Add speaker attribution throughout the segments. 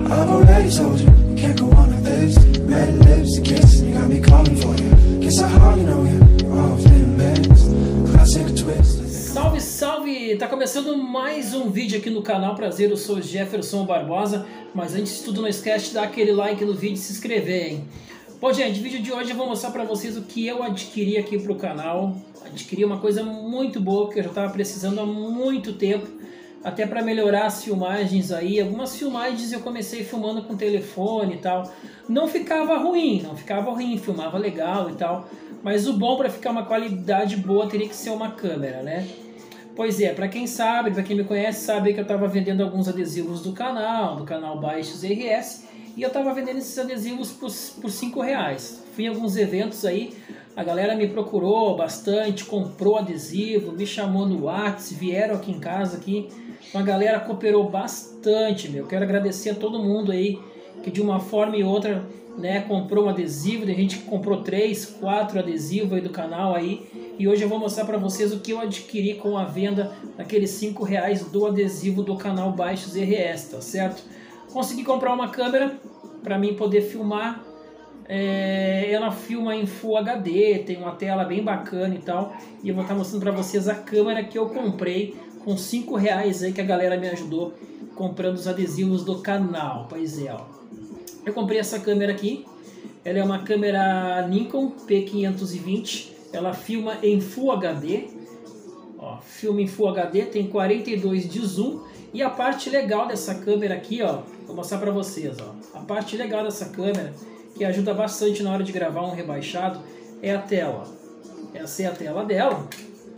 Speaker 1: I've already told you, you can't go on like this. Red lips and kisses, you got me calling for you. Guess I hardly know you, you're off in mix. Classic twist.
Speaker 2: Salve, salve! Tá começando mais um vídeo aqui no canal. Prazer, eu sou Jefferson Barbosa. Mas antes de tudo, não esquece de dar aquele like no vídeo e se inscrever, hein? Bom, gente, no vídeo de hoje eu vou mostrar pra vocês o que eu adquiri aqui pro canal. Adquiri uma coisa muito boa que eu já tava precisando há muito tempo, até para melhorar as filmagens aí. Algumas filmagens eu comecei filmando com telefone e tal. Não ficava ruim, filmava legal e tal. Mas o bom para ficar uma qualidade boa teria que ser uma câmera, né? Pois é, para quem sabe, para quem me conhece, sabe que eu estava vendendo alguns adesivos do canal Baixos RS. E eu estava vendendo esses adesivos por R$5. Fui em alguns eventos aí, a galera me procurou bastante, comprou adesivo, me chamou no WhatsApp, vieram aqui em casa aqui. A galera cooperou bastante, meu. Quero agradecer a todo mundo aí que de uma forma e outra, né, comprou um adesivo. Tem gente que comprou 3, 4 adesivos aí do canal aí. E hoje eu vou mostrar para vocês o que eu adquiri com a venda daqueles R$5 do adesivo do canal Baixos RS, tá certo? Consegui comprar uma câmera para mim poder filmar. Ela filma em Full HD, tem uma tela bem bacana e tal. E eu vou estar mostrando para vocês a câmera que eu comprei com R$5 aí que a galera me ajudou comprando os adesivos do canal. Pois é, ó. Eu comprei essa câmera aqui. Ela é uma câmera Nikon P520. Ela filma em Full HD. Ó, filma em Full HD, tem 42 de zoom. E a parte legal dessa câmera aqui, ó, vou mostrar pra vocês, ó. A parte legal dessa câmera, que ajuda bastante na hora de gravar um rebaixado, é a tela. Essa é a tela dela.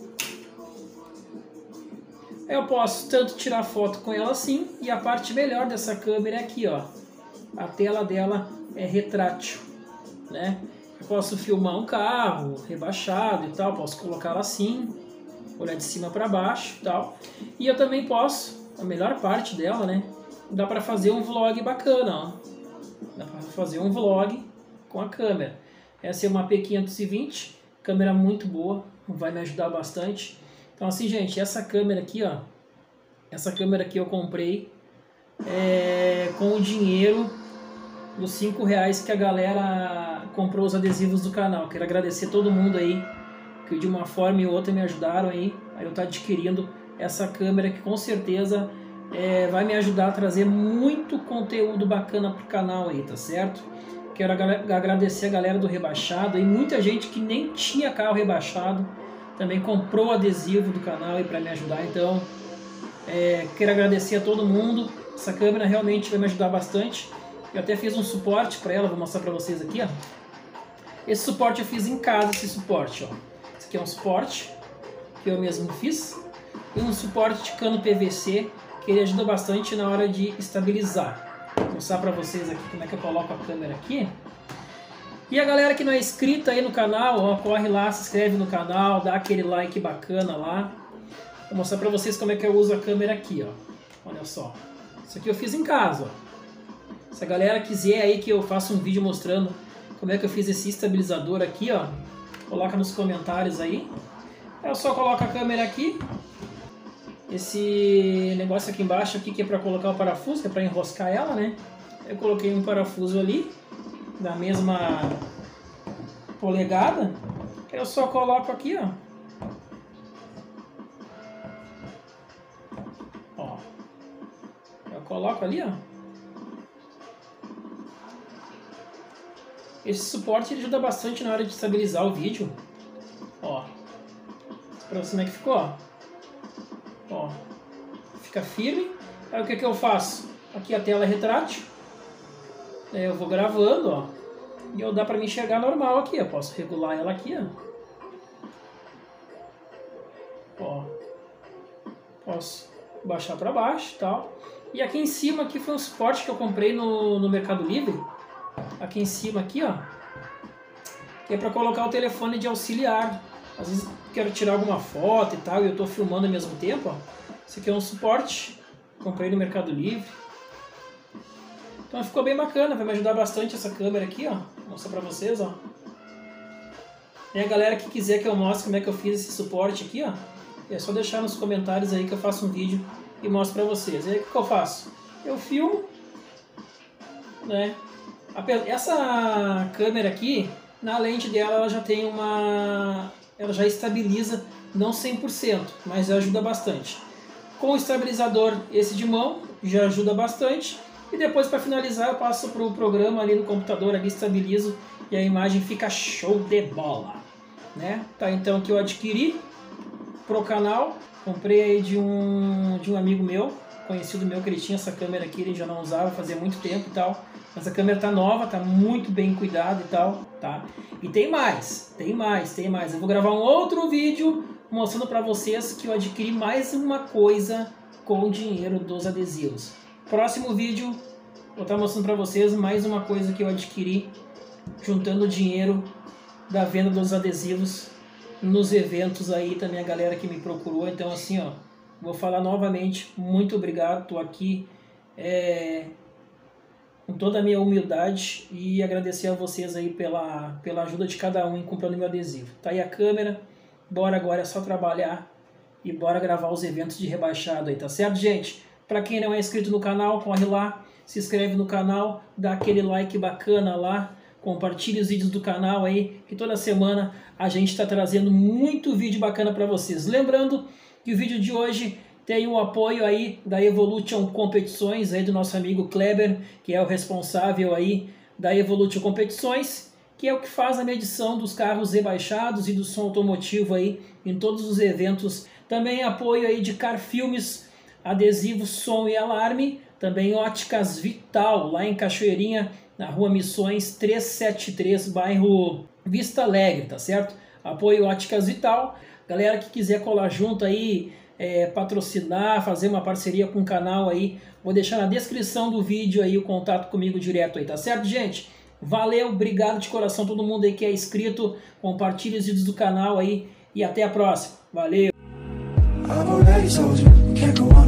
Speaker 2: Eu posso tanto tirar foto com ela assim, e a parte melhor dessa câmera é aqui, ó. A tela dela é retrátil, né? Eu posso filmar um carro rebaixado e tal, posso colocá-la assim, olhar de cima para baixo e tal. E eu também posso, a melhor parte dela, né? Dá para fazer um vlog bacana, ó. Dá para fazer um vlog com a câmera. Essa é uma P520, câmera muito boa, vai me ajudar bastante. Então assim, gente, essa câmera aqui, ó, essa câmera aqui eu comprei com o dinheiro dos R$5 que a galera comprou os adesivos do canal. Quero agradecer todo mundo aí que de uma forma e outra me ajudaram aí a eu estar adquirindo essa câmera que com certeza vai me ajudar a trazer muito conteúdo bacana pro canal aí, tá certo? Quero agradecer a galera do rebaixado aí, muita gente que nem tinha carro rebaixado também comprou adesivo do canal aí para me ajudar. Então quero agradecer a todo mundo. Essa câmera realmente vai me ajudar bastante. Eu até fiz um suporte para ela, vou mostrar para vocês aqui, ó. Esse suporte eu fiz em casa, esse suporte, ó. Esse aqui é um suporte que eu mesmo fiz. E um suporte de cano PVC que ele ajuda bastante na hora de estabilizar. Vou mostrar para vocês aqui como é que eu coloco a câmera aqui. E a galera que não é inscrita aí no canal, ó, corre lá, se inscreve no canal, dá aquele like bacana lá. Vou mostrar para vocês como é que eu uso a câmera aqui, ó. Olha só. Isso aqui eu fiz em casa, ó. Se a galera quiser aí que eu faça um vídeo mostrando como é que eu fiz esse estabilizador aqui, ó, coloca nos comentários aí. Eu só coloco a câmera aqui. Esse negócio aqui embaixo aqui que é para colocar o parafuso, que é para enroscar ela, né? Eu coloquei um parafuso ali da mesma polegada. Eu só coloco aqui, ó. Ó. Eu coloco ali, ó. Esse suporte ele ajuda bastante na hora de estabilizar o vídeo. Ó. Pra você como é que ficou, ó. Ó. Fica firme. Aí o que eu faço? Aqui a tela é retrátil. Eu vou gravando, ó. E dá pra me enxergar normal aqui. Eu posso regular ela aqui, ó. Ó. Posso baixar pra baixo e tal. E aqui em cima aqui foi um suporte que eu comprei no Mercado Livre. Aqui em cima aqui, ó, que é para colocar o telefone de auxiliar. Às vezes quero tirar alguma foto e tal e eu tô filmando ao mesmo tempo, ó. Esse aqui é um suporte, comprei no Mercado Livre. Então ficou bem bacana, vai me ajudar bastante essa câmera aqui, ó. Vou mostrar para vocês, ó. E a galera que quiser que eu mostre como é que eu fiz esse suporte aqui, ó, é só deixar nos comentários aí que eu faço um vídeo e mostro para vocês. E aí o que eu faço? Eu filmo né? Essa câmera aqui, na lente dela, ela já tem ela já estabiliza, não 100%, mas ajuda bastante. Com o estabilizador esse de mão, já ajuda bastante. E depois, para finalizar, eu passo para o programa ali no computador, ali estabilizo e a imagem fica show de bola, né? Tá, então, que eu adquiri pro canal, comprei aí de um amigo meu, conhecido meu, que ele tinha essa câmera aqui, ele já não usava, fazia muito tempo e tal. Mas a câmera tá nova, tá muito bem cuidada e tal, tá? E tem mais. Eu vou gravar um outro vídeo mostrando para vocês que eu adquiri mais uma coisa com o dinheiro dos adesivos. Próximo vídeo, vou estar mostrando para vocês mais uma coisa que eu adquiri juntando o dinheiro da venda dos adesivos nos eventos aí também, a galera que me procurou. Então assim, ó, vou falar novamente, muito obrigado, tô aqui com toda a minha humildade e agradecer a vocês aí pela ajuda de cada um em comprando meu adesivo. Tá aí a câmera, bora agora é só trabalhar e bora gravar os eventos de rebaixado aí, tá certo, gente? Para quem não é inscrito no canal, corre lá, se inscreve no canal, dá aquele like bacana lá, compartilhe os vídeos do canal aí, que toda semana a gente está trazendo muito vídeo bacana para vocês. Lembrando que o vídeo de hoje tem o apoio aí da Evolution Competições, aí do nosso amigo Kleber, que é o responsável aí da Evolution Competições, que é o que faz a medição dos carros rebaixados e do som automotivo aí em todos os eventos. Também apoio aí de Car Filmes, adesivos, som e alarme. Também Óticas Vital, lá em Cachoeirinha, na Rua Missões 373, bairro Vista Alegre, tá certo? Apoio Óticas Vital. Galera que quiser colar junto aí, patrocinar, fazer uma parceria com o canal aí, vou deixar na descrição do vídeo aí o contato comigo direto aí, tá certo, gente? Valeu, obrigado de coração todo mundo aí que é inscrito, compartilhe os vídeos do canal aí e até a próxima. Valeu!
Speaker 1: I've already told you, can't go on